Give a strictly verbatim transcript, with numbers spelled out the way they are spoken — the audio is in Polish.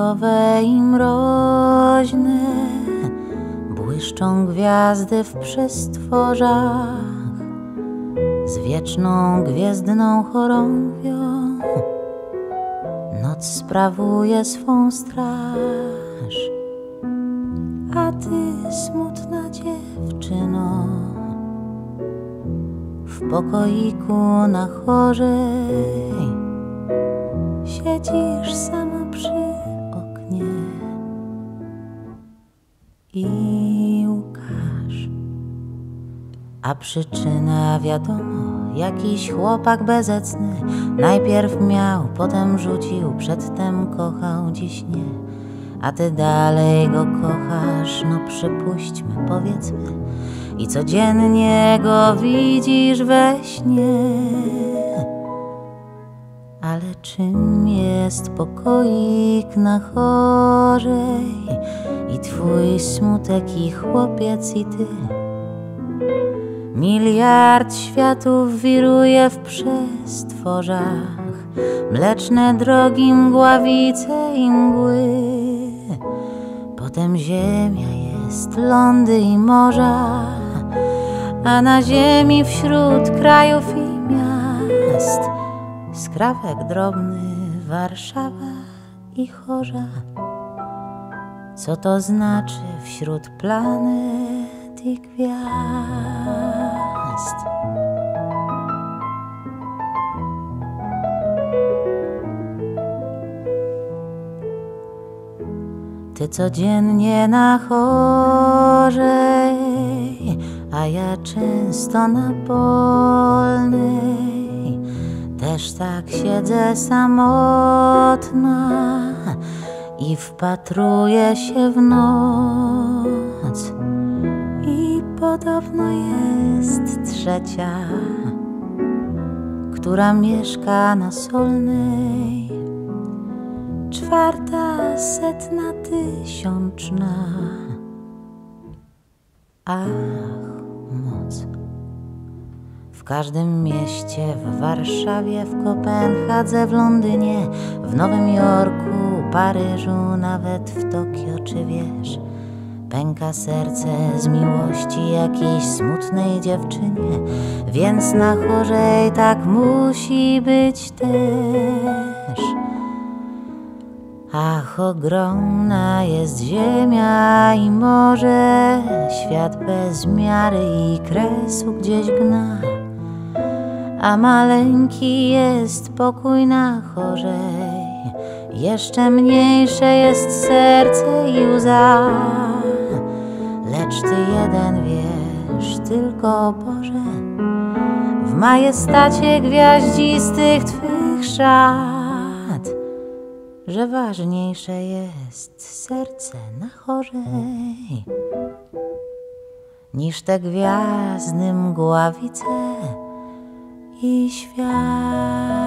surowe i mroźne, błyszczą gwiazdy w przestworzach, z wieczną gwiezdną chorągwią noc sprawuje swą straż. A ty, smutna dziewczyno, w pokoiku na chorzej siedzisz sama przy oknie i łkasz. A przyczyna wiadomo, jakiś chłopak bezecny najpierw miał, potem rzucił, przedtem kochał, dziś nie. A ty dalej go kochasz, no przypuśćmy, powiedzmy, i codziennie go widzisz we śnie. Ale czym jest pokoik na chorzej i twój smutek i chłopiec i ty? Miliard światów wiruje w przestworzach, mleczne drogi, mgławice i mgły. Potem ziemia jest, lądy i morza, a na ziemi wśród krajów i miast skrawek drobny, Warszawa i chorza. Co to znaczy wśród planet i gwiazd? Ty codziennie na chorzej, a ja często na polnej. Też tak siedzę samotna i wpatruję się w noc. I podobno jest trzecia, która mieszka na Solnej. Czwarta, setna, tysiączna. Ach, moc. W każdym mieście, w Warszawie, w Kopenhadze, w Londynie, w Nowym Jorku, Paryżu, nawet w Tokio, czy wiesz, pęka serce z miłości jakiejś smutnej dziewczynie, więc na chorzej tak musi być też. Ach, ogromna jest ziemia i morze, świat bez miary i kresu gdzieś gna, a maleńki jest pokój na chorzej, jeszcze mniejsze jest serce i łza. Lecz ty jeden wiesz, tylko Boże, w majestacie gwiaździstych twych szat, że ważniejsze jest serce na chorzej niż te gwiazdy, mgławice i świat.